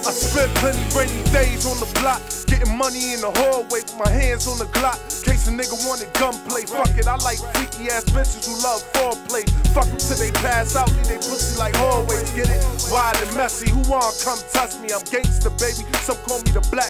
I spent plenty rainy days on the block, getting money in the hallway with my hands on the Glock. Case a nigga wanted gunplay, fuck it, I like freaky ass bitches who love foreplay. Fuck them till they pass out, leave they pussy like always. Get it? Wild and messy, who want come touch me? I'm gangsta, baby, some call me the black